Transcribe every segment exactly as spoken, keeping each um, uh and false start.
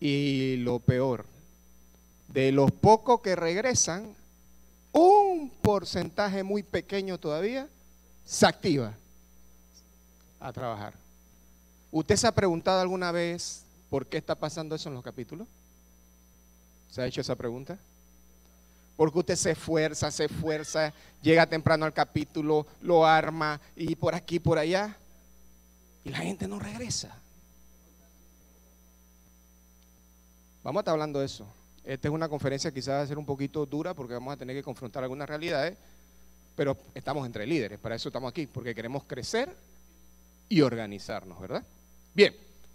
Y lo peor, de los pocos que regresan, un porcentaje muy pequeño todavía se activa a trabajar. ¿Usted se ha preguntado alguna vez por qué está pasando eso en los capítulos? ¿Se ha hecho esa pregunta? Porque usted se esfuerza, se esfuerza, llega temprano al capítulo, lo arma y por aquí, por allá, y la gente no regresa. Vamos a estar hablando de eso. Esta es una conferencia quizás va a ser un poquito dura porque vamos a tener que confrontar algunas realidades, pero estamos entre líderes, para eso estamos aquí, porque queremos crecer y organizarnos, ¿verdad? Bien.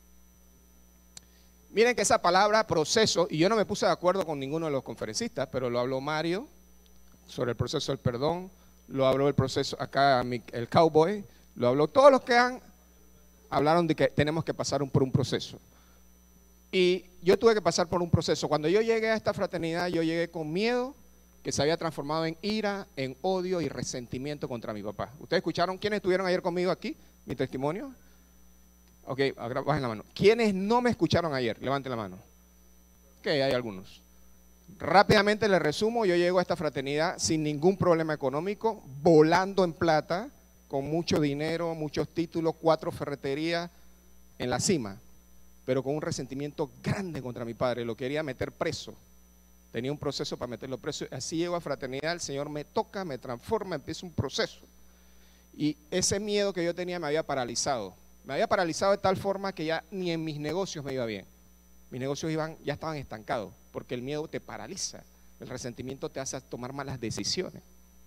Miren que esa palabra proceso, y yo no me puse de acuerdo con ninguno de los conferencistas, pero lo habló Mario sobre el proceso del perdón, lo habló el proceso acá el cowboy, lo habló todos los que han, hablaron de que tenemos que pasar por un proceso. Y yo tuve que pasar por un proceso. Cuando yo llegué a esta fraternidad, yo llegué con miedo que se había transformado en ira, en odio y resentimiento contra mi papá. ¿Ustedes escucharon? ¿Quiénes estuvieron ayer conmigo aquí? ¿Mi testimonio? Ok, ahora bajen la mano. ¿Quiénes no me escucharon ayer? Levanten la mano. Ok, hay algunos. Rápidamente les resumo, yo llego a esta fraternidad sin ningún problema económico, volando en plata, con mucho dinero, muchos títulos, cuatro ferreterías en la cima, pero con un resentimiento grande contra mi padre, lo quería meter preso. Tenía un proceso para meterlo preso. Así llego a fraternidad, el Señor me toca, me transforma, empieza un proceso. Y ese miedo que yo tenía me había paralizado. Me había paralizado de tal forma que ya ni en mis negocios me iba bien. Mis negocios iban, ya estaban estancados, porque el miedo te paraliza. El resentimiento te hace tomar malas decisiones.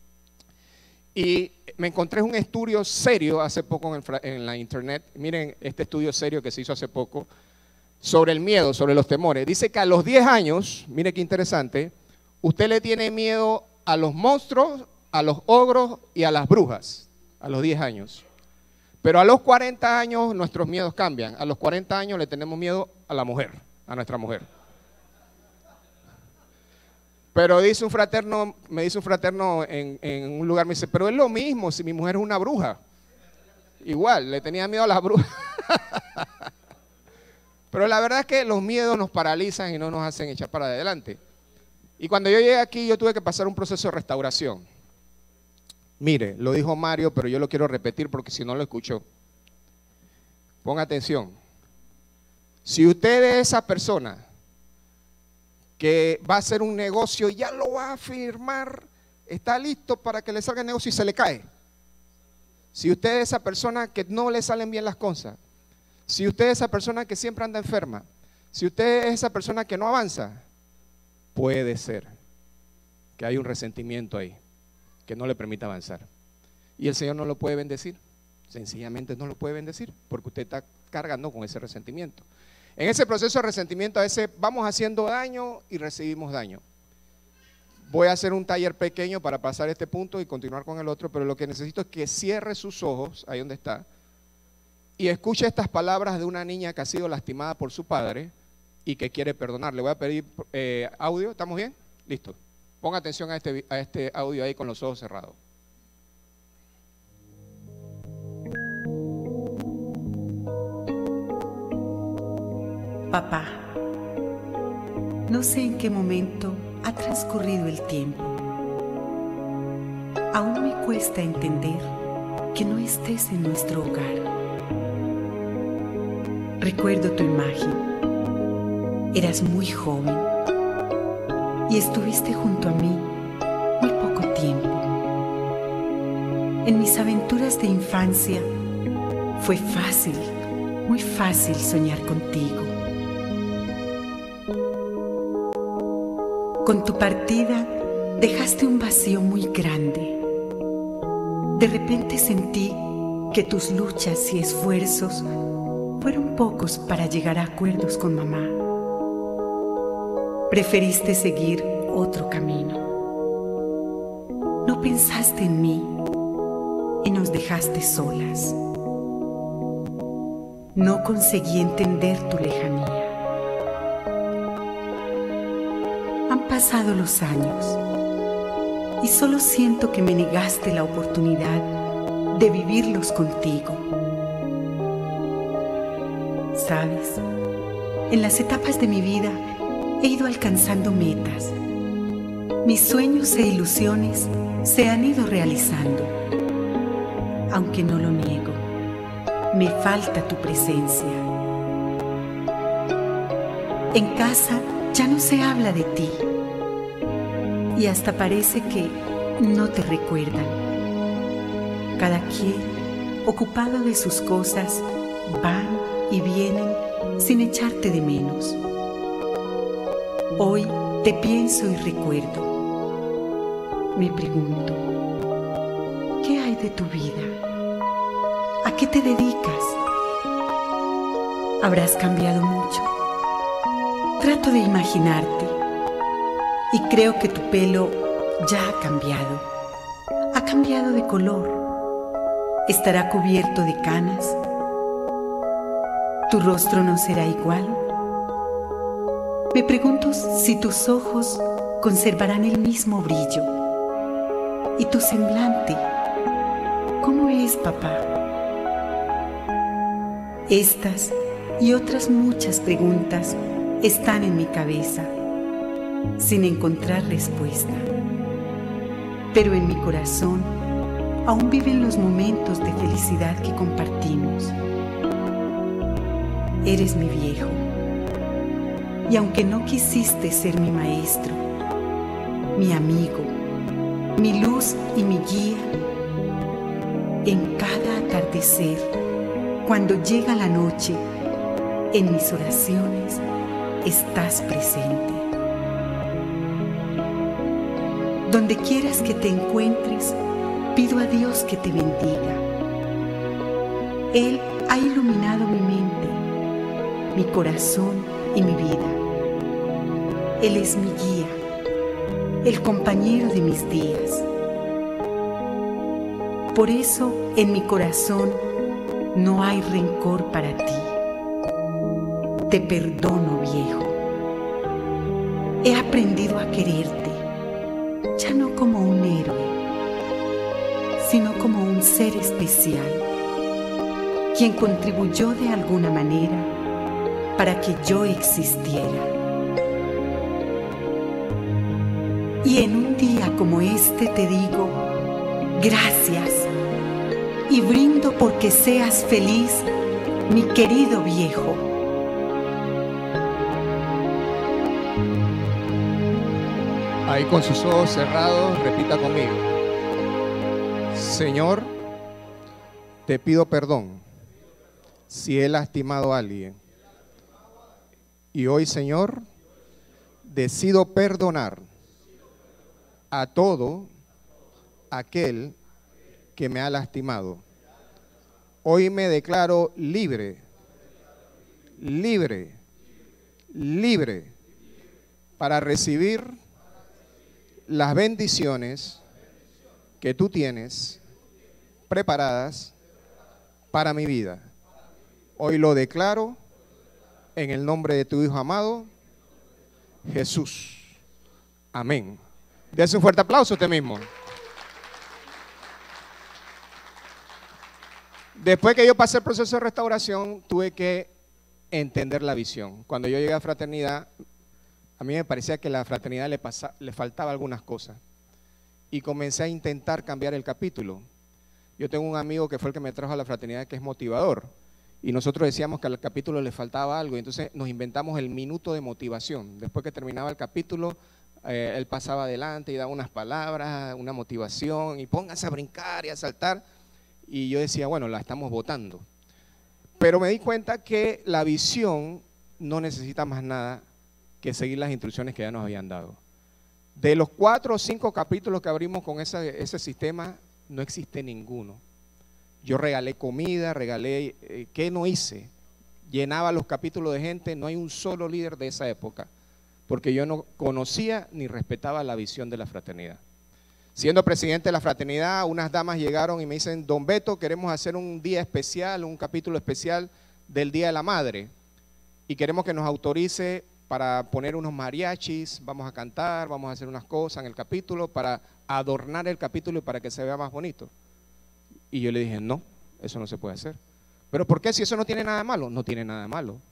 Y me encontré un estudio serio hace poco en, el, en la internet. Miren este estudio serio que se hizo hace poco sobre el miedo, sobre los temores. Dice que a los diez años, mire qué interesante, usted le tiene miedo a los monstruos, a los ogros y a las brujas, a los diez años. Pero a los cuarenta años nuestros miedos cambian. A los cuarenta años le tenemos miedo a la mujer, a nuestra mujer. Pero dice un fraterno, me dice un fraterno en, en un lugar, me dice, pero es lo mismo si mi mujer es una bruja. Igual, le tenía miedo a las brujas. Pero la verdad es que los miedos nos paralizan y no nos hacen echar para adelante. Y cuando yo llegué aquí, yo tuve que pasar un proceso de restauración. Mire, lo dijo Mario, pero yo lo quiero repetir porque si no lo escuchó. Ponga atención. Si usted es esa persona que va a hacer un negocio y ya lo va a firmar, está listo para que le salga el negocio y se le cae. Si usted es esa persona que no le salen bien las cosas, si usted es esa persona que siempre anda enferma, si usted es esa persona que no avanza, puede ser que hay un resentimiento ahí que no le permite avanzar. Y el Señor no lo puede bendecir, sencillamente no lo puede bendecir porque usted está cargando con ese resentimiento. En ese proceso de resentimiento a veces vamos haciendo daño y recibimos daño. Voy a hacer un taller pequeño para pasar este punto y continuar con el otro, pero lo que necesito es que cierre sus ojos, ahí donde está, y escuche estas palabras de una niña que ha sido lastimada por su padre y que quiere perdonar. Le voy a pedir eh, audio, ¿estamos bien? Listo. Ponga atención a este, a este audio ahí con los ojos cerrados. Papá, no sé en qué momento ha transcurrido el tiempo. Aún me cuesta entender que no estés en nuestro hogar. Recuerdo tu imagen. Eras muy joven y estuviste junto a mí muy poco tiempo. En mis aventuras de infancia fue fácil, muy fácil soñar contigo. Con tu partida dejaste un vacío muy grande. De repente sentí que tus luchas y esfuerzos fueron pocos para llegar a acuerdos con mamá. Preferiste seguir otro camino. No pensaste en mí y nos dejaste solas. No conseguí entender tu lejanía. Han pasado los años y solo siento que me negaste la oportunidad de vivirlos contigo. ¿Sabes? En las etapas de mi vida he ido alcanzando metas. Mis sueños e ilusiones se han ido realizando. Aunque no lo niego, me falta tu presencia. En casa ya no se habla de ti y hasta parece que no te recuerdan. Cada quien, ocupado de sus cosas, van y vienen sin echarte de menos. Hoy te pienso y recuerdo. Me pregunto, ¿qué hay de tu vida? ¿A qué te dedicas? ¿Habrás cambiado mucho? Trato de imaginarte y creo que tu pelo ya ha cambiado. Ha cambiado de color. ¿Estará cubierto de canas? ¿Tu rostro no será igual? Me pregunto si tus ojos conservarán el mismo brillo. ¿Y tu semblante? ¿Cómo es, papá? Estas y otras muchas preguntas están en mi cabeza, sin encontrar respuesta. Pero en mi corazón aún viven los momentos de felicidad que compartimos. Eres mi viejo, y aunque no quisiste ser mi maestro, mi amigo, mi luz y mi guía, en cada atardecer, cuando llega la noche, en mis oraciones estás presente. Donde quieras que te encuentres, pido a Dios que te bendiga. Él ha iluminado mi mente, mi corazón y mi vida. Él es mi guía, el compañero de mis días. Por eso en mi corazón no hay rencor para ti. Te perdono, viejo. He aprendido a quererte, ya no como un héroe, sino como un ser especial, quien contribuyó de alguna manera para que yo existiera. Y en un día como este te digo, gracias, y brindo porque seas feliz, mi querido viejo. Ahí con sus ojos cerrados, repita conmigo. Señor, te pido perdón si he lastimado a alguien. Y hoy, Señor, decido perdonar a todo aquel que me ha lastimado. Hoy me declaro libre, libre, libre para recibir las bendiciones que tú tienes preparadas para mi vida. Hoy lo declaro en el nombre de tu Hijo amado, Jesús. Amén. Dese un fuerte aplauso a usted mismo. Después que yo pasé el proceso de restauración, tuve que entender la visión. Cuando yo llegué a Fraternidad, a mí me parecía que a la Fraternidad le, pasa, le faltaba algunas cosas. Y comencé a intentar cambiar el capítulo. Yo tengo un amigo que fue el que me trajo a la Fraternidad, que es motivador. Y nosotros decíamos que al capítulo le faltaba algo. Y entonces nos inventamos el minuto de motivación. Después que terminaba el capítulo, eh, él pasaba adelante y daba unas palabras, una motivación. Y pónganse a brincar y a saltar. Y yo decía, bueno, la estamos votando. Pero me di cuenta que la visión no necesita más nada que seguir las instrucciones que ya nos habían dado. De los cuatro o cinco capítulos que abrimos con esa, ese sistema, no existe ninguno. Yo regalé comida, regalé, eh, ¿qué no hice? Llenaba los capítulos de gente, no hay un solo líder de esa época, porque yo no conocía ni respetaba la visión de la fraternidad. Siendo presidente de la fraternidad, unas damas llegaron y me dicen, don Beto, queremos hacer un día especial, un capítulo especial del Día de la Madre, y queremos que nos autorice para poner unos mariachis, vamos a cantar, vamos a hacer unas cosas en el capítulo para adornar el capítulo y para que se vea más bonito. Y yo le dije, no, eso no se puede hacer. ¿Pero por qué? Si eso no tiene nada de malo. No tiene nada de malo.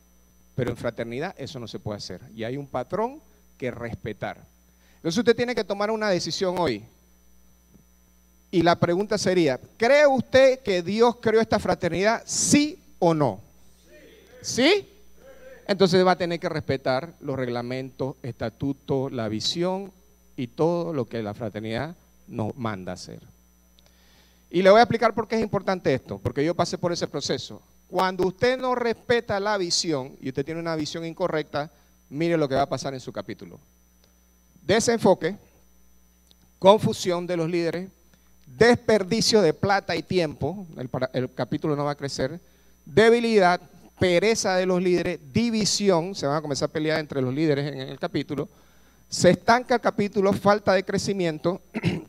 pero en fraternidad eso no se puede hacer. Y hay un patrón que respetar. Entonces usted tiene que tomar una decisión hoy. Y la pregunta sería, ¿cree usted que Dios creó esta fraternidad, sí o no? ¿Sí? Entonces va a tener que respetar los reglamentos, estatutos, la visión y todo lo que la fraternidad nos manda hacer. Y le voy a explicar por qué es importante esto, porque yo pasé por ese proceso. Cuando usted no respeta la visión y usted tiene una visión incorrecta, mire lo que va a pasar en su capítulo. Desenfoque, confusión de los líderes, desperdicio de plata y tiempo, el, el capítulo no va a crecer, debilidad, pereza de los líderes, división, se van a comenzar a pelear entre los líderes en el capítulo, se estanca el capítulo, falta de crecimiento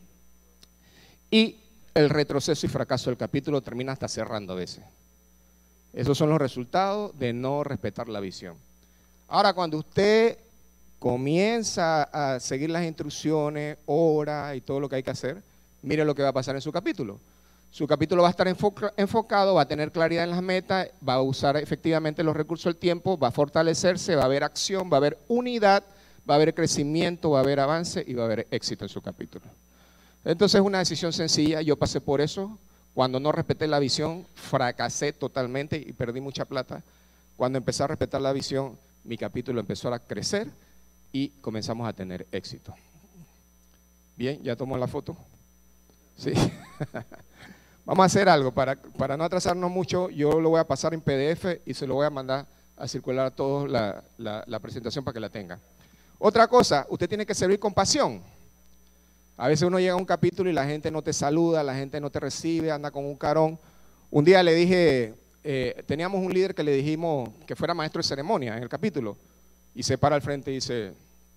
y el retroceso y fracaso del capítulo termina hasta cerrando a veces. Esos son los resultados de no respetar la visión. Ahora, cuando usted comienza a seguir las instrucciones, ora y todo lo que hay que hacer, mire lo que va a pasar en su capítulo. Su capítulo va a estar enfoca, enfocado, va a tener claridad en las metas, va a usar efectivamente los recursos del tiempo, va a fortalecerse, va a haber acción, va a haber unidad, va a haber crecimiento, va a haber avance y va a haber éxito en su capítulo. Entonces es una decisión sencilla, yo pasé por eso, cuando no respeté la visión, fracasé totalmente y perdí mucha plata. Cuando empecé a respetar la visión, mi capítulo empezó a crecer y comenzamos a tener éxito. Bien, ¿ya tomó la foto? Sí. Vamos a hacer algo, para, para no atrasarnos mucho, yo lo voy a pasar en P D F y se lo voy a mandar a circular a todos la, la, la presentación para que la tengan. Otra cosa, usted tiene que servir con pasión. A veces uno llega a un capítulo y la gente no te saluda, la gente no te recibe, anda con un carón. Un día le dije, eh, teníamos un líder que le dijimos que fuera maestro de ceremonia en el capítulo y se para al frente y dice,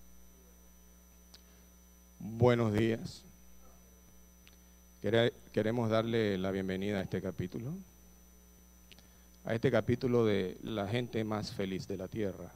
buenos días. Queremos darle la bienvenida a este capítulo, a este capítulo de la gente más feliz de la tierra.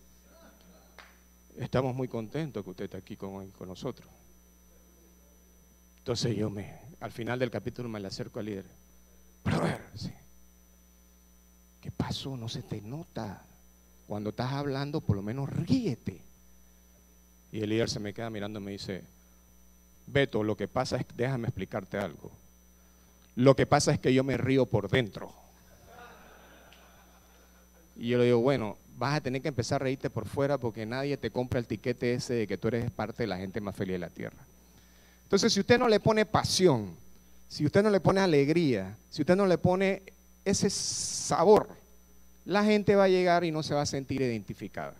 Estamos muy contentos que usted esté aquí con, con nosotros. Entonces yo me, al final del capítulo me le acerco al líder. Brother, sí. ¿Qué pasó? No se te nota. Cuando estás hablando, por lo menos ríete. Y el líder se me queda mirando y me dice, Beto, lo que pasa es, déjame explicarte algo. Lo que pasa es que yo me río por dentro. Y yo le digo, bueno, vas a tener que empezar a reírte por fuera porque nadie te compra el tiquete ese de que tú eres parte de la gente más feliz de la tierra. Entonces, si usted no le pone pasión, si usted no le pone alegría, si usted no le pone ese sabor, la gente va a llegar y no se va a sentir identificada.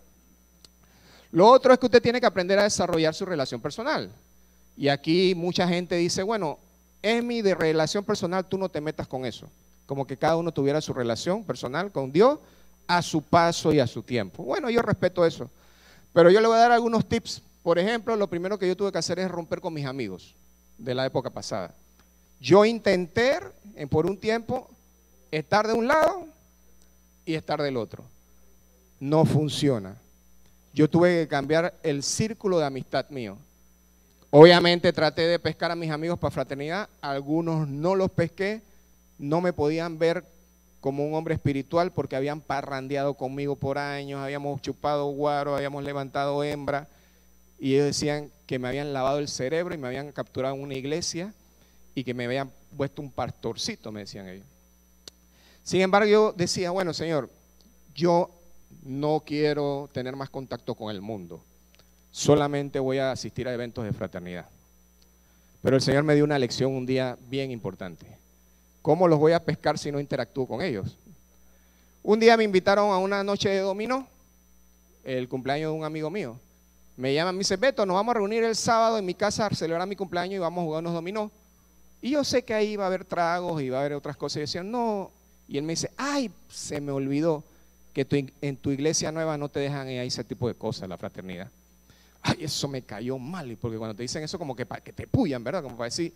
Lo otro es que usted tiene que aprender a desarrollar su relación personal. Y aquí mucha gente dice, bueno, es mi de relación personal, tú no te metas con eso. Como que cada uno tuviera su relación personal con Dios a su paso y a su tiempo. Bueno, yo respeto eso. Pero yo le voy a dar algunos tips. Por ejemplo, lo primero que yo tuve que hacer es romper con mis amigos de la época pasada. Yo intenté por un tiempo estar de un lado y estar del otro. No funciona. Yo tuve que cambiar el círculo de amistad mío. Obviamente traté de pescar a mis amigos para fraternidad, algunos no los pesqué, no me podían ver como un hombre espiritual porque habían parrandeado conmigo por años, habíamos chupado guaro, habíamos levantado hembra y ellos decían que me habían lavado el cerebro y me habían capturado en una iglesia y que me habían puesto un pastorcito, me decían ellos. Sin embargo, yo decía, bueno, Señor, yo no quiero tener más contacto con el mundo. Solamente voy a asistir a eventos de fraternidad. Pero el Señor me dio una lección un día bien importante. ¿Cómo los voy a pescar si no interactúo con ellos? Un día me invitaron a una noche de dominó, el cumpleaños de un amigo mío. Me llaman, me dice, Beto, nos vamos a reunir el sábado en mi casa a celebrar mi cumpleaños y vamos a jugar unos dominó. Y yo sé que ahí va a haber tragos y va a haber otras cosas. Y yo decía, no. Y él me dice, ay, se me olvidó que tu, en tu iglesia nueva no te dejan ahí ese tipo de cosas, la fraternidad. Ay, eso me cayó mal, porque cuando te dicen eso como que para que te puyan, ¿verdad? Como para decir.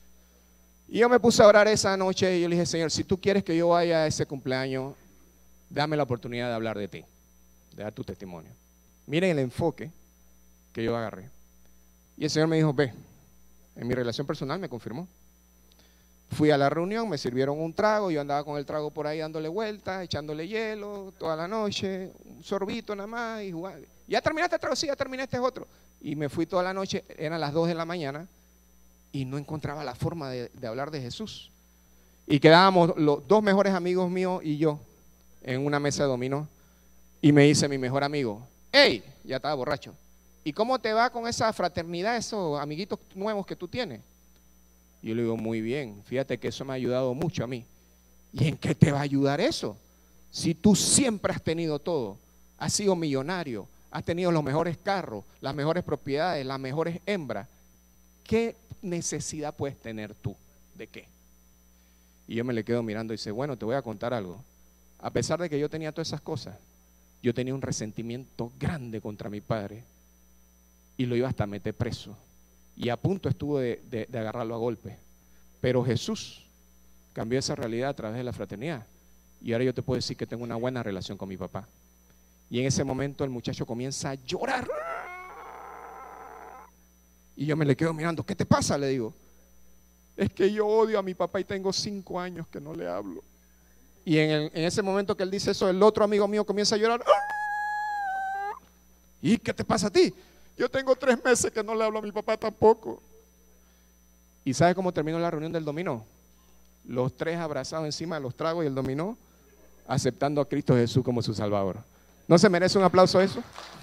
Y yo me puse a orar esa noche y yo le dije, Señor, si tú quieres que yo vaya a ese cumpleaños, dame la oportunidad de hablar de ti, de dar tu testimonio. Miren el enfoque que yo agarré. Y el Señor me dijo, ve, en mi relación personal me confirmó. Fui a la reunión, me sirvieron un trago, yo andaba con el trago por ahí dándole vueltas, echándole hielo toda la noche, un sorbito nada más y jugando. ¿Ya terminaste el trago? Sí, ya terminé, este es otro. Y me fui toda la noche, eran las dos de la mañana y no encontraba la forma de, de hablar de Jesús. Y quedábamos los dos mejores amigos míos y yo en una mesa de dominó y me dice mi mejor amigo, hey, ya estaba borracho, ¿y cómo te va con esa fraternidad, esos amiguitos nuevos que tú tienes? Y yo le digo, muy bien, fíjate que eso me ha ayudado mucho a mí. ¿Y en qué te va a ayudar eso? Si tú siempre has tenido todo, has sido millonario, has tenido los mejores carros, las mejores propiedades, las mejores hembras, ¿qué necesidad puedes tener tú? ¿De qué? Y yo me le quedo mirando y dice, bueno, te voy a contar algo. A pesar de que yo tenía todas esas cosas, yo tenía un resentimiento grande contra mi padre y lo iba hasta a meter preso. Y a punto estuvo de, de, de agarrarlo a golpe. Pero Jesús cambió esa realidad a través de la fraternidad. Y ahora yo te puedo decir que tengo una buena relación con mi papá. Y en ese momento el muchacho comienza a llorar. Y yo me le quedo mirando, ¿qué te pasa? Le digo, es que yo odio a mi papá y tengo cinco años que no le hablo. Y en, el, en ese momento que él dice eso, el otro amigo mío comienza a llorar. ¿Y qué te pasa a ti? Yo tengo tres meses que no le hablo a mi papá tampoco. ¿Y sabe cómo terminó la reunión del dominó? Los tres abrazados encima de los tragos y el dominó, aceptando a Cristo Jesús como su Salvador. ¿No se merece un aplauso eso?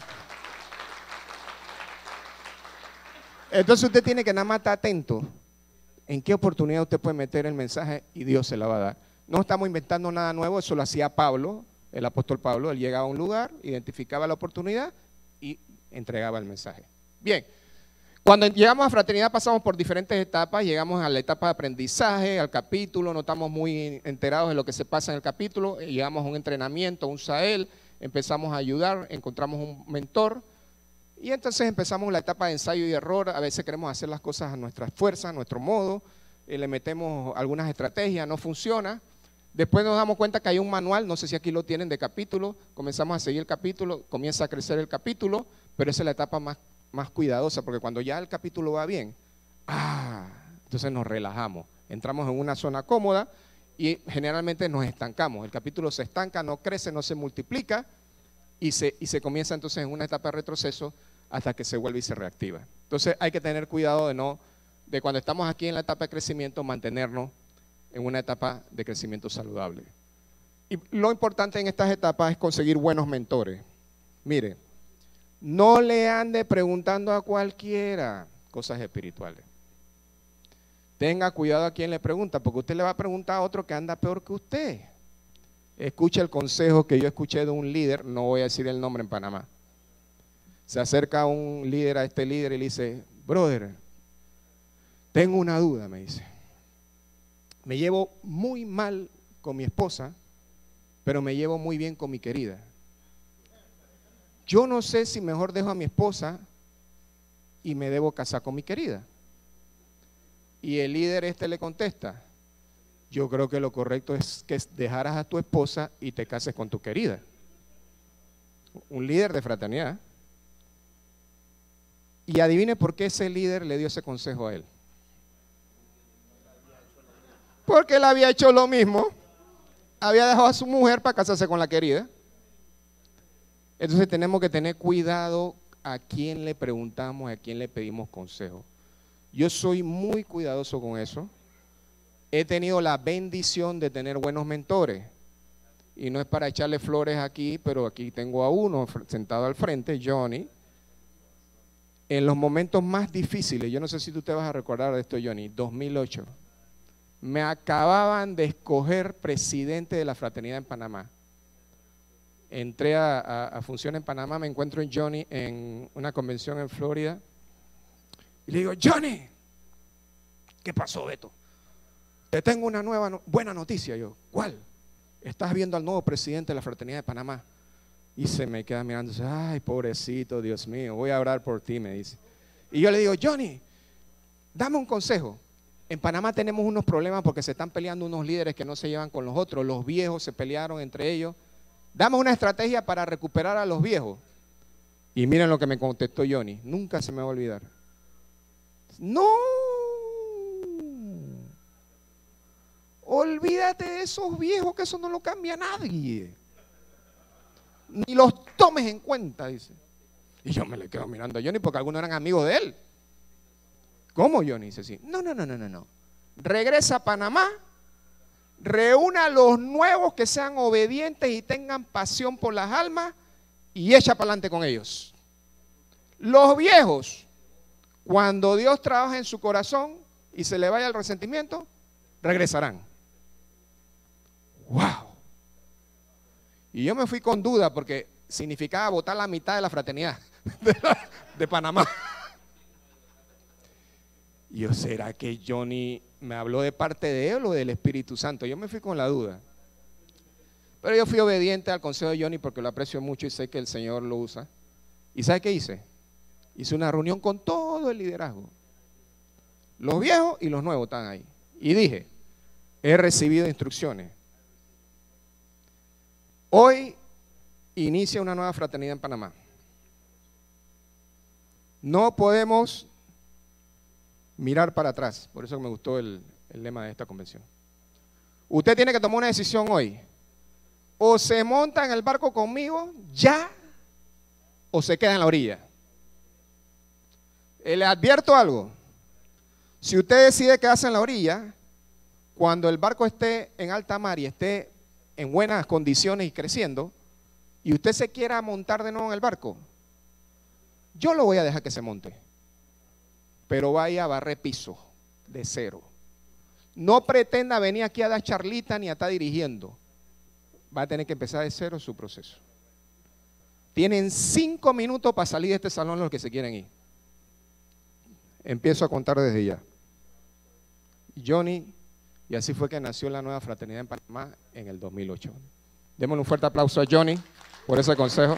Entonces usted tiene que nada más estar atento en qué oportunidad usted puede meter el mensaje y Dios se la va a dar. No estamos inventando nada nuevo, eso lo hacía Pablo, el apóstol Pablo. Él llegaba a un lugar, identificaba la oportunidad y entregaba el mensaje. Bien, cuando llegamos a fraternidad pasamos por diferentes etapas, llegamos a la etapa de aprendizaje, al capítulo, no estamos muy enterados de lo que se pasa en el capítulo, llegamos a un entrenamiento, a un Sahel, empezamos a ayudar, encontramos un mentor y entonces empezamos la etapa de ensayo y error. A veces queremos hacer las cosas a nuestras fuerzas, a nuestro modo, eh, le metemos algunas estrategias, no funciona. Después nos damos cuenta que hay un manual, no sé si aquí lo tienen, de capítulo, comenzamos a seguir el capítulo, comienza a crecer el capítulo, pero esa es la etapa más, más cuidadosa, porque cuando ya el capítulo va bien, ah, entonces nos relajamos, entramos en una zona cómoda y generalmente nos estancamos. El capítulo se estanca, no crece, no se multiplica y se, y se comienza entonces en una etapa de retroceso hasta que se vuelve y se reactiva. Entonces hay que tener cuidado de no, de cuando estamos aquí en la etapa de crecimiento, mantenernos en una etapa de crecimiento saludable. Y lo importante en estas etapas es conseguir buenos mentores. Mire, no le ande preguntando a cualquiera cosas espirituales. Tenga cuidado a quien le pregunta, porque usted le va a preguntar a otro que anda peor que usted. Escuche el consejo que yo escuché de un líder, no voy a decir el nombre, en Panamá. Se acerca un líder a este líder y le dice, brother, tengo una duda, me dice. Me llevo muy mal con mi esposa, pero me llevo muy bien con mi querida. Yo no sé si mejor dejo a mi esposa y me debo casar con mi querida. Y el líder este le contesta, yo creo que lo correcto es que dejaras a tu esposa y te cases con tu querida. Un líder de fraternidad. Y adivine por qué ese líder le dio ese consejo a él. Porque él había hecho lo mismo, había dejado a su mujer para casarse con la querida. Entonces tenemos que tener cuidado a quién le preguntamos, a quién le pedimos consejo. Yo soy muy cuidadoso con eso. He tenido la bendición de tener buenos mentores. Y no es para echarle flores aquí, pero aquí tengo a uno sentado al frente, Johnny. En los momentos más difíciles, yo no sé si tú te vas a recordar de esto, Johnny, dos mil ocho. Me acababan de escoger presidente de la fraternidad en Panamá. Entré a, a, a función en Panamá, me encuentro en Johnny en una convención en Florida. Y le digo, Johnny, ¿qué pasó, Beto? Te tengo una nueva, no, buena noticia. Yo, ¿cuál? Estás viendo al nuevo presidente de la fraternidad de Panamá. Y se me queda mirando, dice, ay, pobrecito, Dios mío, voy a orar por ti, me dice. Y yo le digo, Johnny, dame un consejo. En Panamá tenemos unos problemas porque se están peleando unos líderes que no se llevan con los otros. Los viejos se pelearon entre ellos. Dame una estrategia para recuperar a los viejos. Y miren lo que me contestó Johnny. Nunca se me va a olvidar. No. Olvídate de esos viejos, que eso no lo cambia nadie. Ni los tomes en cuenta, dice. Y yo me le quedo mirando a Johnny porque algunos eran amigos de él. ¿Cómo, Johnny? Dice, sí. No, no, no, no, no, no. Regresa a Panamá, reúna a los nuevos que sean obedientes y tengan pasión por las almas y echa para adelante con ellos. Los viejos, cuando Dios trabaja en su corazón y se le vaya el resentimiento, regresarán. ¡Wow! Y yo me fui con duda porque significaba votar la mitad de la fraternidad de, la, de Panamá. Y yo, ¿será que Johnny me habló de parte de él o del Espíritu Santo? Yo me fui con la duda. Pero yo fui obediente al consejo de Johnny porque lo aprecio mucho y sé que el Señor lo usa. ¿Y sabe qué hice? Hice una reunión con todo el liderazgo. Los viejos y los nuevos están ahí. Y dije, he recibido instrucciones. Hoy inicia una nueva fraternidad en Panamá. No podemos mirar para atrás. Por eso me gustó el, el lema de esta convención. Usted tiene que tomar una decisión hoy. O se monta en el barco conmigo ya, o se queda en la orilla. Eh, le advierto algo. Si usted decide quedarse en la orilla, cuando el barco esté en alta mar y esté en buenas condiciones y creciendo, y usted se quiera montar de nuevo en el barco, yo lo voy a dejar que se monte, pero vaya a barrer piso de cero. No pretenda venir aquí a dar charlita ni a estar dirigiendo. Va a tener que empezar de cero su proceso. Tienen cinco minutos para salir de este salón los que se quieren ir. Empiezo a contar desde ya. Johnny, y así fue que nació la nueva fraternidad en Panamá en el dos mil ocho. Démosle un fuerte aplauso a Johnny por ese consejo.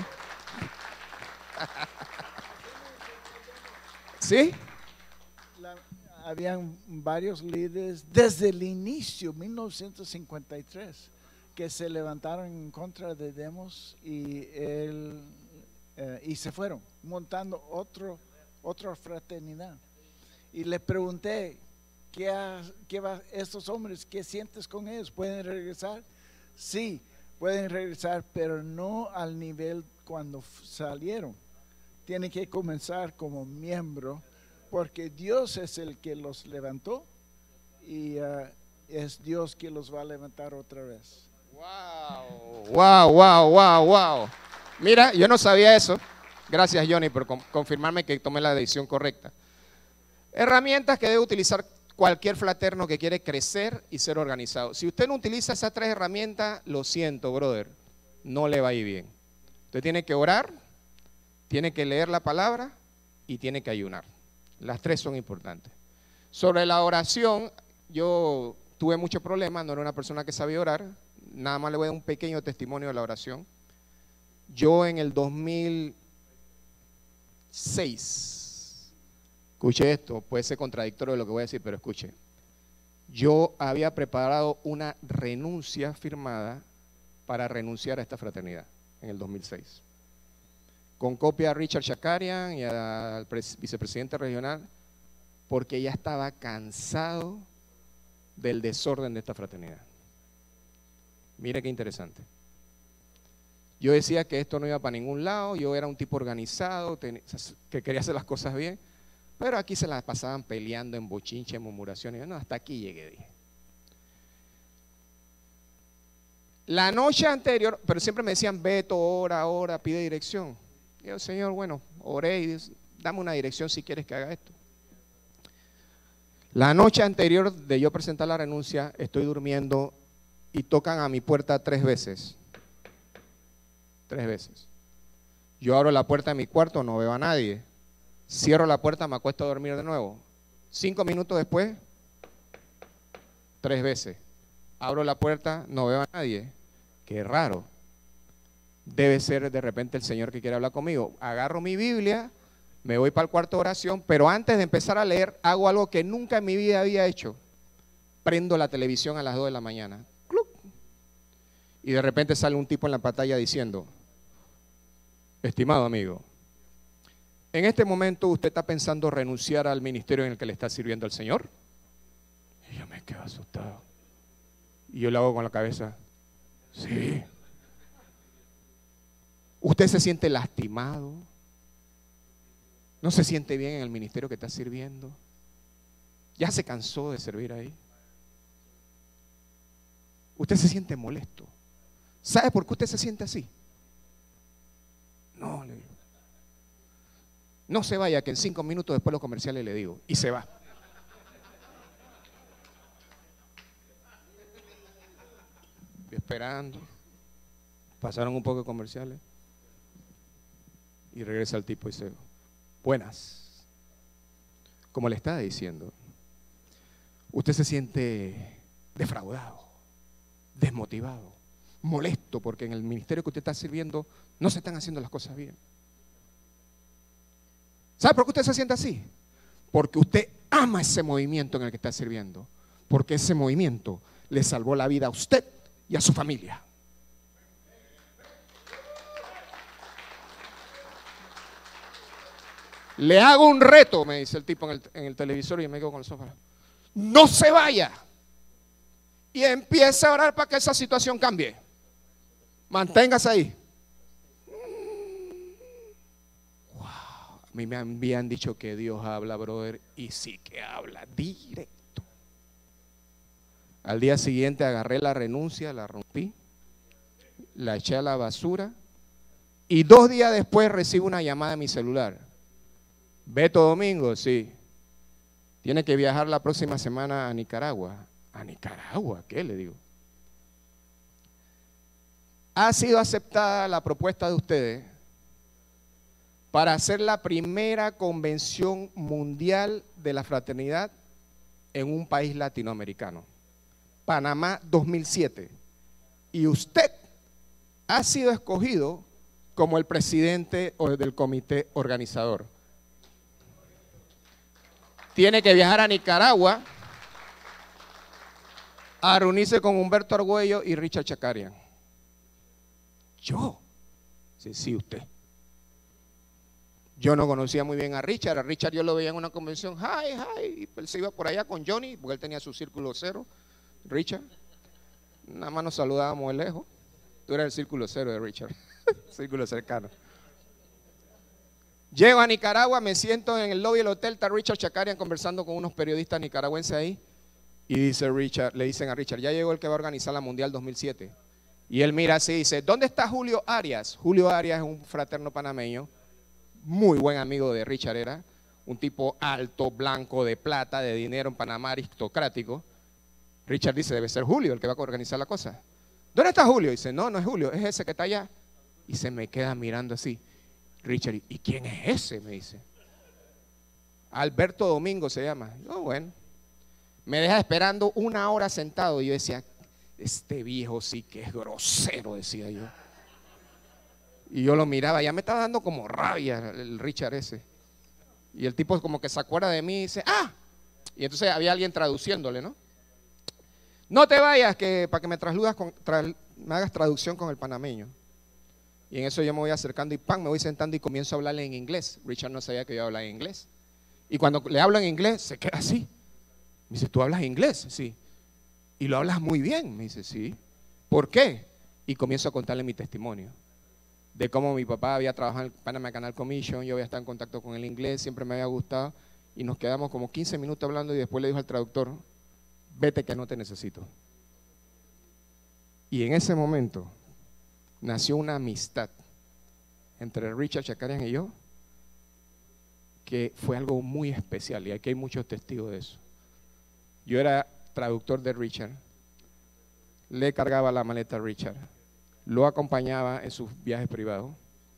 ¿Sí? La, habían varios líderes desde el inicio, mil novecientos cincuenta y tres, que se levantaron en contra de Demos y, él, eh, y se fueron, montando otro, otra fraternidad. Y le pregunté, ¿qué, ha, qué va estos hombres, qué sientes con ellos? ¿Pueden regresar? Sí, pueden regresar, pero no al nivel cuando salieron. Tienen que comenzar como miembro, porque Dios es el que los levantó y uh, es Dios que los va a levantar otra vez. Wow, wow, wow, wow, wow. Mira, yo no sabía eso. Gracias, Johnny, por confirmarme que tomé la decisión correcta. Herramientas que debe utilizar cualquier fraterno que quiere crecer y ser organizado. Si usted no utiliza esas tres herramientas, lo siento, brother, no le va a ir bien. Usted tiene que orar, tiene que leer la palabra y tiene que ayunar. Las tres son importantes. Sobre la oración, yo tuve muchos problemas, no era una persona que sabía orar. Nada más le voy a dar un pequeño testimonio de la oración. Yo en el dos mil seis, escuche esto, puede ser contradictorio de lo que voy a decir, pero escuche. Yo había preparado una renuncia firmada para renunciar a esta fraternidad en el dos mil seis. Con copia a Richard Shakarian y al vicepresidente regional, porque ya estaba cansado del desorden de esta fraternidad. Mire qué interesante. Yo decía que esto no iba para ningún lado, yo era un tipo organizado, que quería hacer las cosas bien, pero aquí se las pasaban peleando en bochinche, en murmuraciones. Yo, no, hasta aquí llegué, dije. La noche anterior, pero siempre me decían, Beto, ora, ora, pide dirección. Y yo, Señor, bueno, oré y dame una dirección si quieres que haga esto. La noche anterior de yo presentar la renuncia, estoy durmiendo y tocan a mi puerta tres veces. Tres veces. Yo abro la puerta de mi cuarto, no veo a nadie. Cierro la puerta, me acuesto a dormir de nuevo. Cinco minutos después, tres veces. Abro la puerta, no veo a nadie. Qué raro. Debe ser de repente el Señor que quiere hablar conmigo. Agarro mi Biblia, me voy para el cuarto de oración, pero antes de empezar a leer, hago algo que nunca en mi vida había hecho. Prendo la televisión a las dos de la mañana. ¡Cluc! Y de repente sale un tipo en la pantalla diciendo, estimado amigo, en este momento usted está pensando renunciar al ministerio en el que le está sirviendo al Señor. Y yo me quedo asustado. Y yo le hago con la cabeza, sí. ¿Usted se siente lastimado? ¿No se siente bien en el ministerio que está sirviendo? ¿Ya se cansó de servir ahí? ¿Usted se siente molesto? ¿Sabe por qué usted se siente así? No, le digo. No se vaya, que en cinco minutos después los comerciales le digo. Y se va. Estoy esperando. Pasaron un poco de comerciales. Y regresa el tipo y dice, buenas. Como le estaba diciendo, usted se siente defraudado, desmotivado, molesto porque en el ministerio que usted está sirviendo no se están haciendo las cosas bien. ¿Sabe por qué usted se siente así? Porque usted ama ese movimiento en el que está sirviendo, porque ese movimiento le salvó la vida a usted y a su familia. Le hago un reto, me dice el tipo en el, en el televisor, y me quedo con el sofá. No se vaya y empiece a orar para que esa situación cambie. Manténgase ahí. Wow. A mí me habían dicho que Dios habla, brother, y sí que habla directo. Al día siguiente agarré la renuncia, la rompí, la eché a la basura, y dos días después recibo una llamada en mi celular. Beto Domingo, sí. Tiene que viajar la próxima semana a Nicaragua. ¿A Nicaragua? ¿Qué le digo? Ha sido aceptada la propuesta de ustedes para hacer la primera convención mundial de la fraternidad en un país latinoamericano. Panamá dos mil siete. Y usted ha sido escogido como el presidente del comité organizador. Tiene que viajar a Nicaragua a reunirse con Humberto Argüello y Richard Chakarian. ¿Yo? Sí, sí, usted. Yo no conocía muy bien a Richard. A Richard yo lo veía en una convención. Hi, hi. Y él se iba por allá con Johnny, porque él tenía su círculo cero. Richard. Nada más nos saludábamos de lejos. Tú eras el círculo cero de Richard. Círculo cercano. Llego a Nicaragua, me siento en el lobby del hotel, está Richard Chakarian conversando con unos periodistas nicaragüenses ahí. Y dice Richard, le dicen a Richard, ya llegó el que va a organizar la Mundial dos mil siete. Y él mira así y dice, ¿dónde está Julio Arias? Julio Arias es un fraterno panameño, muy buen amigo de Richard era, un tipo alto, blanco, de plata, de dinero en Panamá, aristocrático. Richard dice, debe ser Julio el que va a organizar la cosa. ¿Dónde está Julio? Dice, no, no es Julio, es ese que está allá. Y se me queda mirando así. Richard, ¿y quién es ese? Me dice. Alberto Domingo se llama. Oh, bueno. Me deja esperando una hora sentado. Y yo decía, este viejo sí que es grosero, decía yo. Y yo lo miraba, ya me estaba dando como rabia el Richard ese. Y el tipo como que se acuerda de mí y dice, ¡ah! Y entonces había alguien traduciéndole, ¿no? No te vayas, que para que me trasludas con, tra, me hagas traducción con el panameño. Y en eso yo me voy acercando y ¡pam! Me voy sentando y comienzo a hablarle en inglés. Richard no sabía que yo hablaba en inglés. Y cuando le hablo en inglés, se queda así. Me dice, ¿tú hablas inglés? Sí. Y lo hablas muy bien. Me dice, sí. ¿Por qué? Y comienzo a contarle mi testimonio. De cómo mi papá había trabajado en el Panama Canal Commission, yo había estado en contacto con el inglés, siempre me había gustado. Y nos quedamos como quince minutos hablando y después le dijo al traductor, vete que no te necesito. Y en ese momento nació una amistad entre Richard Chakarian y yo que fue algo muy especial y aquí hay muchos testigos de eso. Yo era traductor de Richard, le cargaba la maleta a Richard, lo acompañaba en sus viajes privados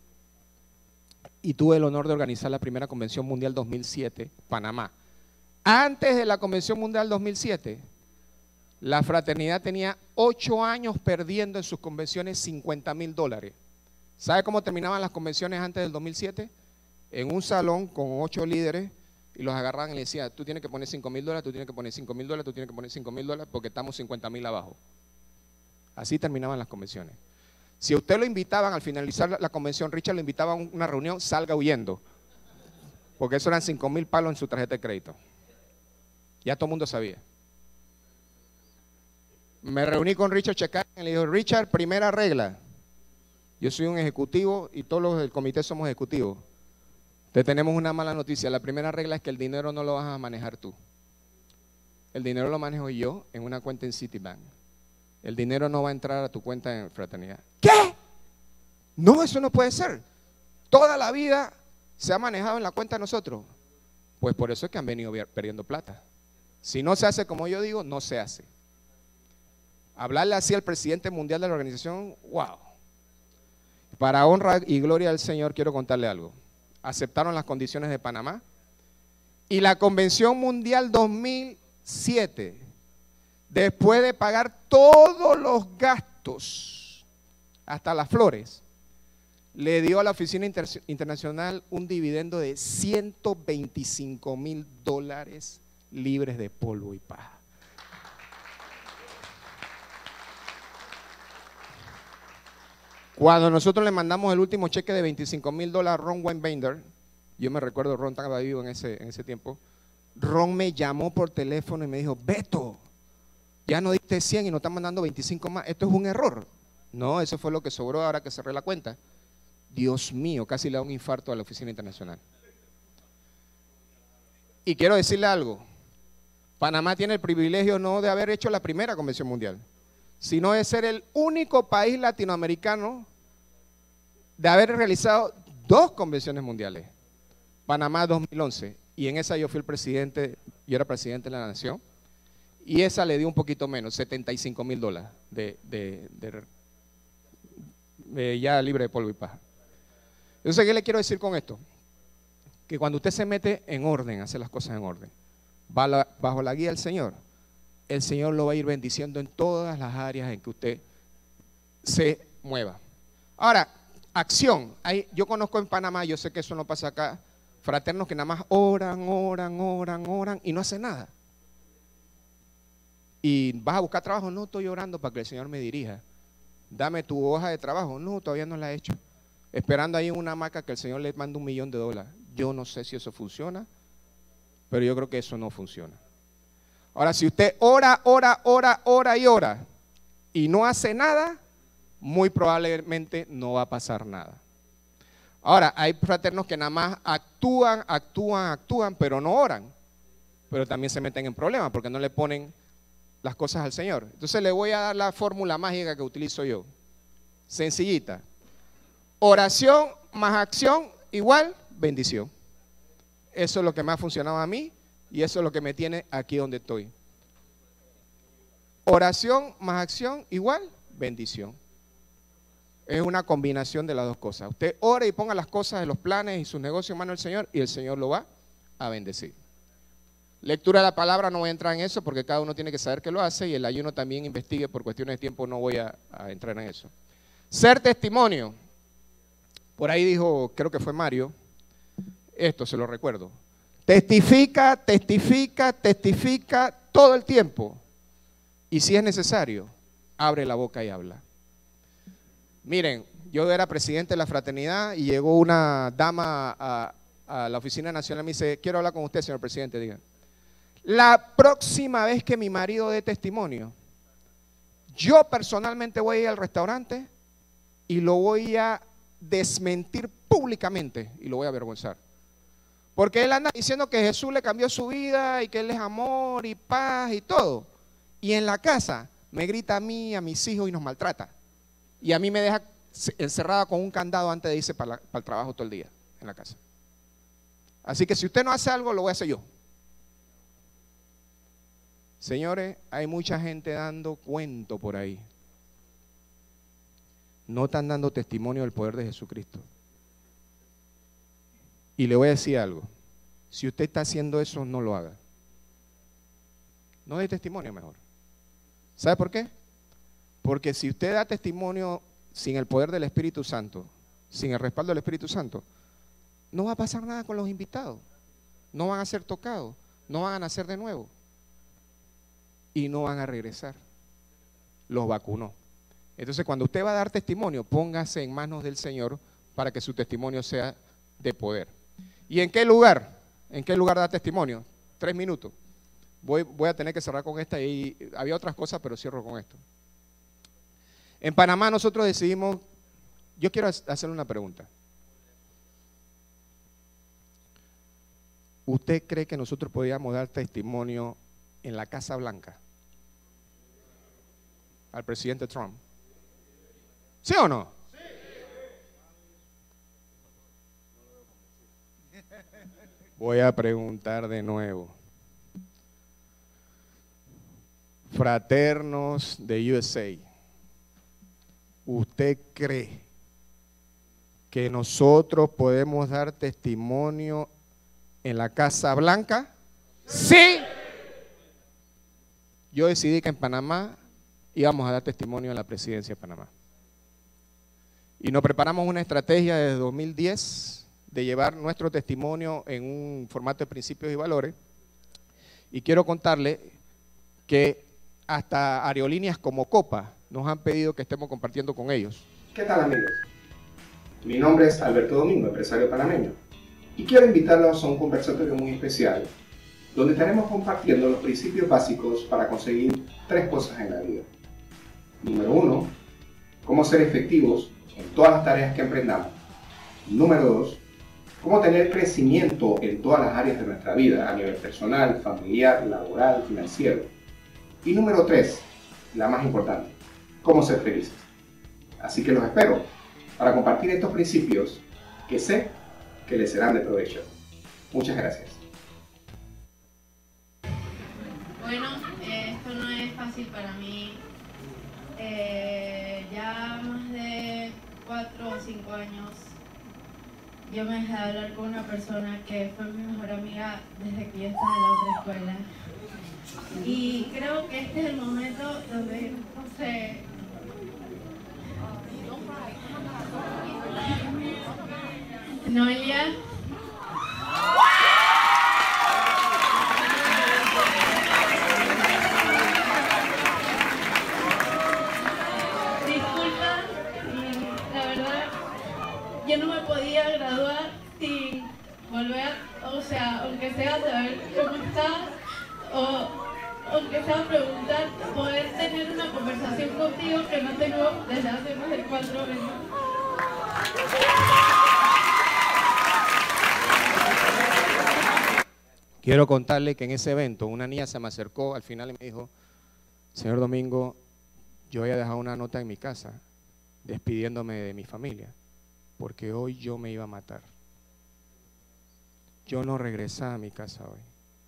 y tuve el honor de organizar la primera Convención Mundial dos mil siete, Panamá. Antes de la Convención Mundial dos mil siete, la fraternidad tenía ocho años perdiendo en sus convenciones cincuenta mil dólares. ¿Sabe cómo terminaban las convenciones antes del dos mil siete? En un salón con ocho líderes y los agarraban y le decían, tú tienes que poner cinco mil dólares, tú tienes que poner cinco mil dólares, tú tienes que poner cinco mil dólares porque estamos cincuenta mil abajo. Así terminaban las convenciones. Si a usted lo invitaban al finalizar la, la convención, Richard lo invitaba a una reunión, salga huyendo. Porque eso eran cinco mil palos en su tarjeta de crédito. Ya todo el mundo sabía. Me reuní con Richard Checán y le dijo, Richard, primera regla. Yo soy un ejecutivo y todos los del comité somos ejecutivos. Te tenemos una mala noticia. La primera regla es que el dinero no lo vas a manejar tú. El dinero lo manejo yo en una cuenta en Citibank. El dinero no va a entrar a tu cuenta en Fraternidad. ¿Qué? No, eso no puede ser. Toda la vida se ha manejado en la cuenta de nosotros. Pues por eso es que han venido perdiendo plata. Si no se hace como yo digo, no se hace. Hablarle así al presidente mundial de la organización, wow. Para honra y gloria del Señor, quiero contarle algo. Aceptaron las condiciones de Panamá y la Convención Mundial dos mil siete, después de pagar todos los gastos, hasta las flores, le dio a la Oficina Inter Internacional un dividendo de ciento veinticinco mil dólares libres de polvo y paja. Cuando nosotros le mandamos el último cheque de veinticinco mil dólares a Ron Weinbender, yo me recuerdo, Ron estaba vivo en ese, en ese tiempo, Ron me llamó por teléfono y me dijo, Beto, ya no diste cien y nos están mandando veinticinco más, esto es un error. No, eso fue lo que sobró ahora que cerré la cuenta. Dios mío, casi le da un infarto a la Oficina Internacional. Y quiero decirle algo, Panamá tiene el privilegio no de haber hecho la primera convención mundial, sino de ser el único país latinoamericano de haber realizado dos convenciones mundiales. Panamá dos mil once, y en esa yo fui el presidente, yo era presidente de la nación, y esa le dio un poquito menos, setenta y cinco mil dólares de, de, de, de ya libre de polvo y paja. Entonces, ¿qué le quiero decir con esto? Que cuando usted se mete en orden, hace las cosas en orden, bajo la guía del Señor, el Señor lo va a ir bendiciendo en todas las áreas en que usted se mueva. Ahora, acción. Hay, yo conozco en Panamá, yo sé que eso no pasa acá, fraternos que nada más oran, oran, oran, oran y no hacen nada. Y vas a buscar trabajo, no, estoy orando para que el Señor me dirija. Dame tu hoja de trabajo, no, todavía no la he hecho. Esperando ahí en una hamaca que el Señor le mande un millón de dólares. Yo no sé si eso funciona, pero yo creo que eso no funciona. Ahora, si usted ora, ora, ora, ora y ora y no hace nada, muy probablemente no va a pasar nada. Ahora, hay fraternos que nada más actúan, actúan, actúan, pero no oran. Pero también se meten en problemas porque no le ponen las cosas al Señor. Entonces le voy a dar la fórmula mágica que utilizo yo. Sencillita. Oración más acción igual bendición. Eso es lo que me ha funcionado a mí. Y eso es lo que me tiene aquí donde estoy. Oración más acción igual bendición. Es una combinación de las dos cosas. Usted ora y ponga las cosas de los planes y sus negocios en manos del Señor y el Señor lo va a bendecir. Lectura de la palabra, no voy a entrar en eso porque cada uno tiene que saber que lo hace y el ayuno también investigue, por cuestiones de tiempo no voy a, a entrar en eso. Ser testimonio. Por ahí dijo, creo que fue Mario, esto se lo recuerdo. Testifica, testifica, testifica todo el tiempo. Y si es necesario, abre la boca y habla. Miren, yo era presidente de la fraternidad y llegó una dama a, a la oficina nacional y me dice, quiero hablar con usted, señor presidente, diga. La próxima vez que mi marido dé testimonio, yo personalmente voy a ir al restaurante y lo voy a desmentir públicamente y lo voy a avergonzar. Porque él anda diciendo que Jesús le cambió su vida y que él es amor y paz y todo. Y en la casa me grita a mí, a mis hijos y nos maltrata. Y a mí me deja encerrada con un candado antes de irse para, la, para el trabajo todo el día en la casa. Así que si usted no hace algo, lo voy a hacer yo. Señores, hay mucha gente dando cuento por ahí. No están dando testimonio del poder de Jesucristo. Y le voy a decir algo, si usted está haciendo eso, no lo haga. No dé testimonio mejor. ¿Sabe por qué? Porque si usted da testimonio sin el poder del Espíritu Santo, sin el respaldo del Espíritu Santo, no va a pasar nada con los invitados. No van a ser tocados, no van a nacer de nuevo. Y no van a regresar. Los vacunó. Entonces, cuando usted va a dar testimonio, póngase en manos del Señor para que su testimonio sea de poder. ¿Y en qué lugar? ¿En qué lugar da testimonio? Tres minutos. Voy, voy a tener que cerrar con esta y había otras cosas, pero cierro con esto. En Panamá nosotros decidimos, yo quiero hacerle una pregunta. ¿Usted cree que nosotros podíamos dar testimonio en la Casa Blanca al presidente Trump? ¿Sí o no? Sí. Voy a preguntar de nuevo. Fraternos de U S A, ¿usted cree que nosotros podemos dar testimonio en la Casa Blanca? Sí. Yo decidí que en Panamá íbamos a dar testimonio en la presidencia de Panamá. Y nos preparamos una estrategia desde dos mil diez de llevar nuestro testimonio en un formato de principios y valores. Y quiero contarle que hasta aerolíneas como Copa nos han pedido que estemos compartiendo con ellos. ¿Qué tal, amigos? Mi nombre es Alberto Domingo, empresario panameño, y quiero invitarlos a un conversatorio muy especial donde estaremos compartiendo los principios básicos para conseguir tres cosas en la vida. Número uno, cómo ser efectivos en todas las tareas que emprendamos. Número dos, cómo tener crecimiento en todas las áreas de nuestra vida, a nivel personal, familiar, laboral, financiero. Y número tres, la más importante, cómo ser felices. Así que los espero para compartir estos principios que sé que les serán de provecho. Muchas gracias. Bueno, eh, esto no es fácil para mí. Eh, ya más de cuatro o cinco años yo me dejé de hablar con una persona que fue mi mejor amiga desde que yo estaba en la otra escuela. Y creo que este es el momento donde, no sé, Noelia, disculpa, y la verdad, yo no me podía graduar sin volver, o sea, aunque sea saber cómo estás, o aunque sea preguntar, poder tener una conversación contigo que no tengo desde hace más de cuatro años. Quiero contarle que en ese evento una niña se me acercó al final y me dijo, señor Domingo, yo había dejado una nota en mi casa despidiéndome de mi familia, porque hoy yo me iba a matar. Yo no regresaba a mi casa hoy.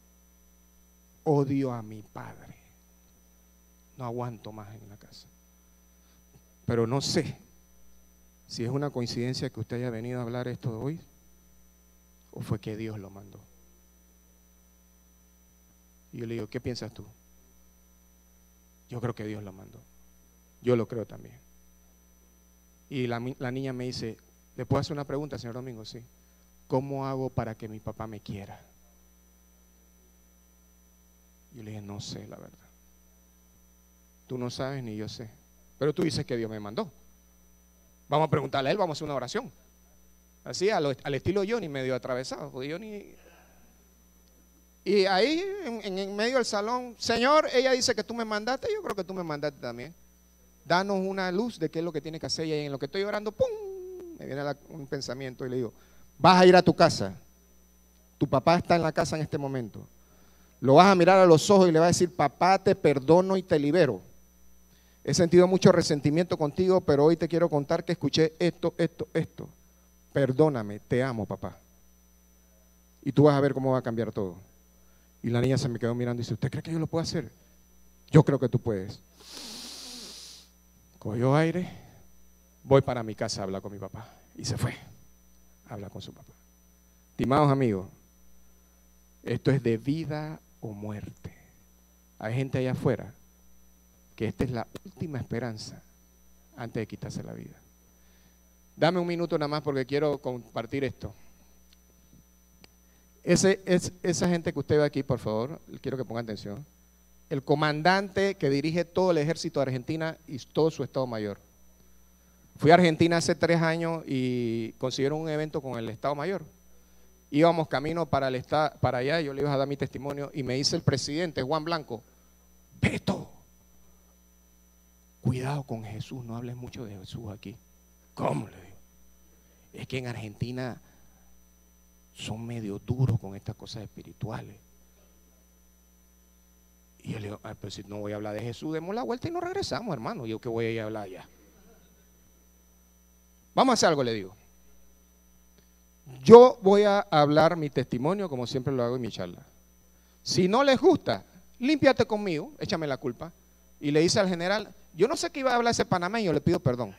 Odio a mi padre. No aguanto más en la casa. Pero no sé si es una coincidencia que usted haya venido a hablar esto de hoy o fue que Dios lo mandó. Y yo le digo, ¿qué piensas tú? Yo creo que Dios lo mandó. Yo lo creo también. Y la, la niña me dice, ¿le puedo hacer una pregunta, señor Domingo? Sí. ¿Cómo hago para que mi papá me quiera? Yo le dije, no sé, la verdad. Tú no sabes ni yo sé. Pero tú dices que Dios me mandó. Vamos a preguntarle a él, vamos a hacer una oración. Así, al, al estilo Johnny, medio atravesado. Porque Johnny... Y ahí, en, en medio del salón, Señor, ella dice que tú me mandaste, yo creo que tú me mandaste también. Danos una luz de qué es lo que tiene que hacer. Y en lo que estoy orando, ¡pum! Me viene la, un pensamiento y le digo, vas a ir a tu casa. Tu papá está en la casa en este momento. Lo vas a mirar a los ojos y le vas a decir, papá, te perdono y te libero. He sentido mucho resentimiento contigo, pero hoy te quiero contar que escuché esto, esto, esto. Perdóname, te amo, papá. Y tú vas a ver cómo va a cambiar todo. Y la niña se me quedó mirando y dice, ¿usted cree que yo lo puedo hacer? Yo creo que tú puedes. Cogió aire, voy para mi casa a hablar con mi papá. Y se fue a hablar con su papá. Estimados amigos, esto es de vida o muerte. Hay gente allá afuera que esta es la última esperanza antes de quitarse la vida. Dame un minuto nada más porque quiero compartir esto. Ese, es, esa gente que usted ve aquí, por favor, quiero que ponga atención. El comandante que dirige todo el ejército de Argentina y todo su Estado Mayor. Fui a Argentina hace tres años y consiguieron un evento con el Estado Mayor. íbamos camino para, el esta, para allá, yo le iba a dar mi testimonio y me dice el presidente Juan Blanco, Beto, cuidado con Jesús, no hables mucho de Jesús aquí. ¿Cómo? Le digo. Es que en Argentina son medio duros con estas cosas espirituales. Y yo le digo, ah, pero si no voy a hablar de Jesús, demos la vuelta y nos regresamos, hermano. Yo que voy a ir a hablar allá. Vamos a hacer algo, le digo. Yo voy a hablar mi testimonio como siempre lo hago en mi charla. Si no les gusta, límpiate conmigo, échame la culpa. Y le dice al general, yo no sé qué iba a hablar ese panameño, le pido perdón.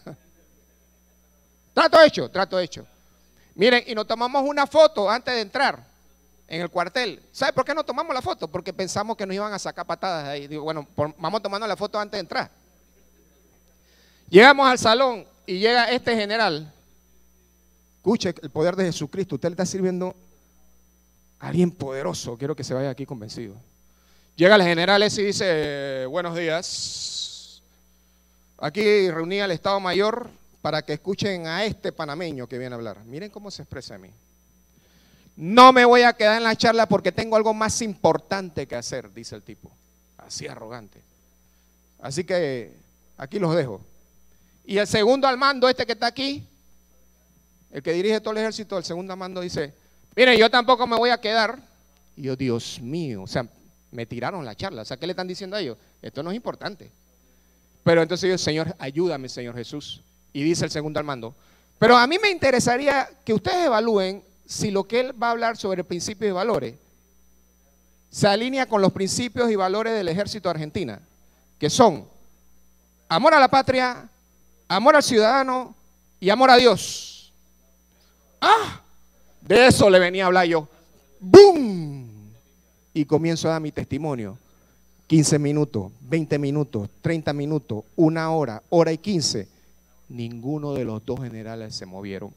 Trato hecho, trato hecho. Miren, y nos tomamos una foto antes de entrar en el cuartel. ¿Sabe por qué nos tomamos la foto? Porque pensamos que nos iban a sacar patadas de ahí. Digo, bueno, por, vamos tomando la foto antes de entrar. Llegamos al salón y llega este general. Escuche el poder de Jesucristo. Usted le está sirviendo a alguien poderoso. Quiero que se vaya aquí convencido. Llega el general ese y dice, buenos días. Aquí reuní al Estado Mayor para que escuchen a este panameño que viene a hablar. Miren cómo se expresa a mí. No me voy a quedar en la charla porque tengo algo más importante que hacer, dice el tipo. Así arrogante. Así que aquí los dejo. Y el segundo al mando, este que está aquí, el que dirige todo el ejército, el segundo al mando dice, miren, yo tampoco me voy a quedar. Y yo, Dios mío, o sea, me tiraron la charla. O sea, ¿qué le están diciendo a ellos? Esto no es importante. Pero entonces yo, Señor, ayúdame, Señor Jesús. Y dice el segundo al mando, pero a mí me interesaría que ustedes evalúen si lo que él va a hablar sobre principios y valores se alinea con los principios y valores del ejército de Argentina, que son amor a la patria, amor al ciudadano y amor a Dios. Ah, de eso le venía a hablar yo. ¡Bum! Y comienzo a dar mi testimonio. quince minutos, veinte minutos, treinta minutos, una hora, hora y quince. Ninguno de los dos generales se movieron.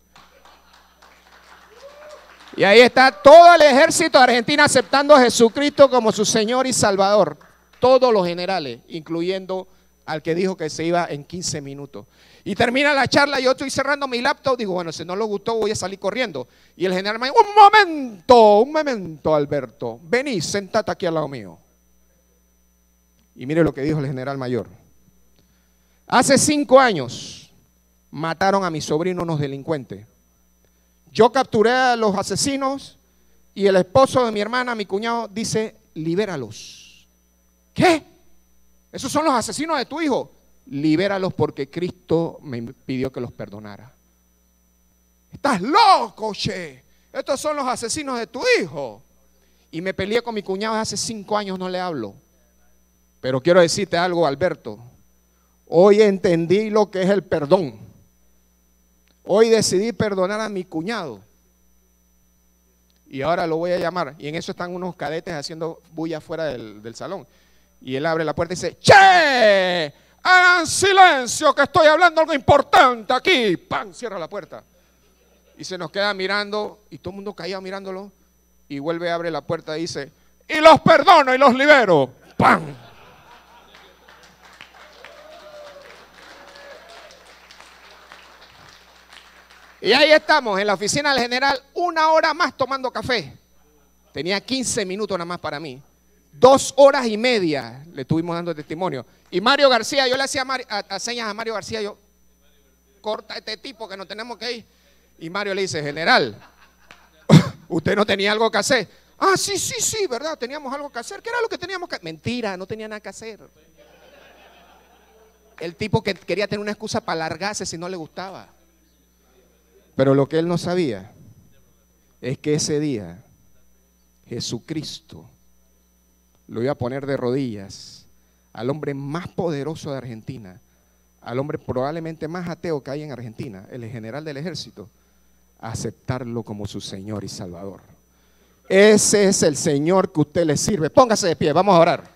Y ahí está todo el ejército de Argentina aceptando a Jesucristo como su Señor y Salvador. Todos los generales, incluyendo al que dijo que se iba en quince minutos. Y termina la charla, yo estoy cerrando mi laptop, digo, bueno, si no le gustó voy a salir corriendo. Y el general me dijo, un momento, un momento, Alberto, vení, sentate aquí al lado mío. Y mire lo que dijo el general mayor. Hace cinco años mataron a mi sobrino unos delincuentes. Yo capturé a los asesinos y el esposo de mi hermana, mi cuñado, dice, libéralos. ¿Qué? ¿Esos son los asesinos de tu hijo? Libéralos porque Cristo me pidió que los perdonara. Estás loco, che. Estos son los asesinos de tu hijo. Y me peleé con mi cuñado hace cinco años, no le hablo. Pero quiero decirte algo, Alberto. Hoy entendí lo que es el perdón. Hoy decidí perdonar a mi cuñado. Y ahora lo voy a llamar. Y en eso están unos cadetes haciendo bulla afuera del, del salón. Y él abre la puerta y dice, ¡che! ¡Hagan silencio que estoy hablando algo importante aquí! ¡Pam! Cierra la puerta. Y se nos queda mirando y todo el mundo callado mirándolo. Y vuelve, abre la puerta y dice, ¡y los perdono y los libero! ¡Pam! Y ahí estamos, en la oficina del general, una hora más tomando café. Tenía quince minutos nada más para mí. Dos horas y media le estuvimos dando testimonio. Y Mario García, yo le hacía a, a, a señas a Mario García, yo, corta a este tipo que nos tenemos que ir. Y Mario le dice, general, ¿usted no tenía algo que hacer? Ah, sí, sí, sí, ¿verdad? Teníamos algo que hacer. ¿Qué era lo que teníamos que hacer? Mentira, no tenía nada que hacer. El tipo que quería tener una excusa para largarse si no le gustaba. Pero lo que él no sabía es que ese día Jesucristo lo iba a poner de rodillas al hombre más poderoso de Argentina, al hombre probablemente más ateo que hay en Argentina, el general del ejército, a aceptarlo como su Señor y Salvador. Ese es el Señor que usted le sirve. Póngase de pie, vamos a orar.